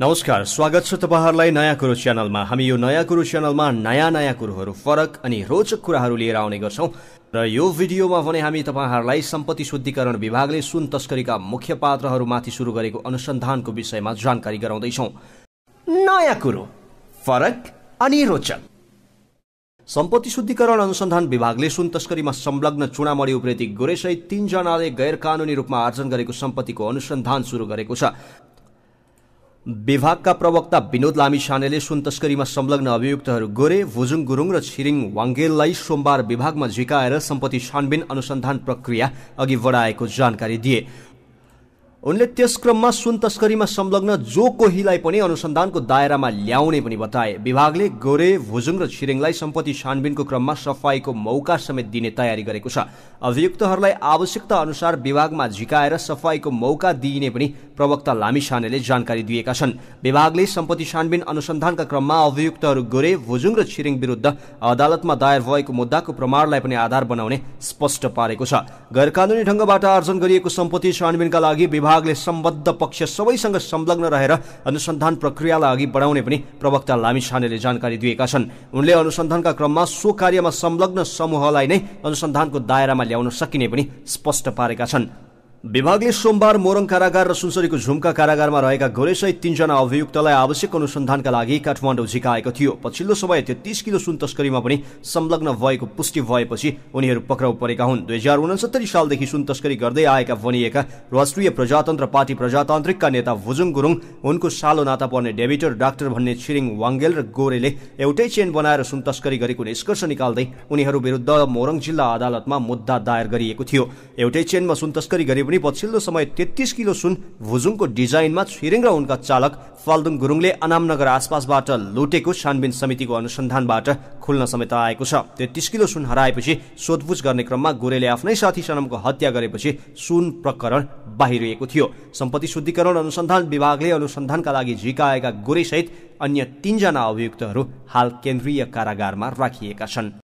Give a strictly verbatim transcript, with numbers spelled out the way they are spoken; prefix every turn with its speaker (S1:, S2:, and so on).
S1: नमस्कार, स्वागत छ तपाईहरुलाई नयाँ कुरो च्यानलमा। हामी यो नयाँ कुरो च्यानलमा नयाँ नयाँ कुरोहरु, फरक अनि रोचक कुराहरु लिएर आउने गर्छौं र यो भिडियोमा भने हामी तपाईहरुलाई सम्पत्ति शुद्धिकरण विभागले सुन तस्करीका मुख्य पात्रहरुमाथि सुरु गरेको अनुसन्धानको विषयमा जानकारी गराउँदै छौं। नयाँ कुरो, फरक अनि रोचक। सम्पत्ति शुद्धिकरण अनुसन्धान विभागले सुन तस्करीमा संलग्न चुनामणी उप्रेती गोरेसहित तीन जनाले गैर कानूनी रूपमा आर्जन गरेको सम्पत्तिको अनुसन्धान सुरु गरेको छ। विभागका प्रवक्ता विनोद लामिछानेले सुन तस्करीमा संलग्न अभियुक्तहरू गोरे, भुजुङ गुरुङ र छिरिङ वाङ्गेललाई सोमबार विभागमा झिकाएर सम्पत्ति छानबिन अनुसन्धान प्रक्रिया अघि बढाएको जानकारी दिए। उनले त्यस क्रममा सुन तस्करीमा संलग्न जो कोहीलाई पनि अनुसन्धानको दायरामा ल्याउने पनि बताए। विभागले गोरे, भुजुङ र छिरिङलाई सम्पत्ति छानबिनको क्रममा सफाईको मौका समेत दिने तयारी गरेको छ। अभियुक्तहरूलाई आवश्यकता अनुसार विभागमा झिकाएर सफाईको मौका दिइने पनि प्रवक्ता लामिछानेले जानकारी दिएका छन्। विभागले सम्पत्ति छानबिन अनुसन्धानका क्रममा अभियुक्तहरू गोरे, भुजुङ र छिरिङ विरुद्ध अदालतमा दायर भएको मुद्दाको प्रमाणलाई पनि आधार बनाउने स्पष्ट पारेको छ। गैरकानूनी ढंगबाट आर्जन गरिएको सम्पत्ति छानबिनका लागि विभागले सम्बद्ध पक्ष सबैसँग संलग्न रहेर अनुसन्धान प्रक्रियालाई अघि बढाउने पनि प्रवक्ता लामिछानेले जानकारी दिएका छन्। उनले अनुसन्धानका क्रममा सो कार्यमा संलग्न समूहलाई नै अनुसन्धानको दायरामा ल्याउन सकिने पनि स्पष्ट पारेका छन्। विभागले सोमबार मोरङ कारागार र सुनसरीको झुम्का कारागारमा रहेका गोरेसहित तीनजना अभियुक्तलाई आवश्यक अनुसन्धानका लागि काठमाडौँ झिकाएको थियो। पछिल्लो समय तेत्तीस किलो सुन तस्करीमा पनि संलग्न भएको पुष्टि भएपछि उनीहरू पक्राउ परेका हुन्। दुई हजार उनसत्तरी सालदेखि सुन तस्करी गर्दै आएका भनिएका राष्ट्रिय प्रजातन्त्र पार्टी प्रजातान्त्रिकका नेता भुजुङ गुरुङ, उनको सालो नाता पर्ने डेबिटर डाक्टर भन्ने छिरिङ वाङ्गेल र गोरेले एउटै चेन बनाएर सुन तस्करी गरेको निष्कर्ष निकाल्दै उनीहरू विरुद्ध मोरङ जिल्ला अदालतमा मुद्दा दायर गरिएको थियो। एउटै चेनमा सुन तस्करी गरे पनि पछिल्लो समय तेत्तीस किलो सुन भुजुङको डिजाइनमा छिरिङ र उनका चालक फाल्दुङ गुरुङले अनामनगर आसपासबाट लुटेको छानबिन समितिको अनुसन्धानबाट खुल्न समेत आएको छ। तेत्तीस किलो सुन हराएपछि सोधपुछ गर्ने क्रममा गोरेले आफ्नै साथी सनमको हत्या गरेपछि सुन प्रकरण बाहिरिएको थियो। सम्पत्ति शुद्धिकरण अनुसन्धान विभागले अनुसन्धानका लागि झिकाएका गोरेसहित अन्य तीनजना अभियुक्तहरू हाल केन्द्रीय कारागारमा राखिएका छन्।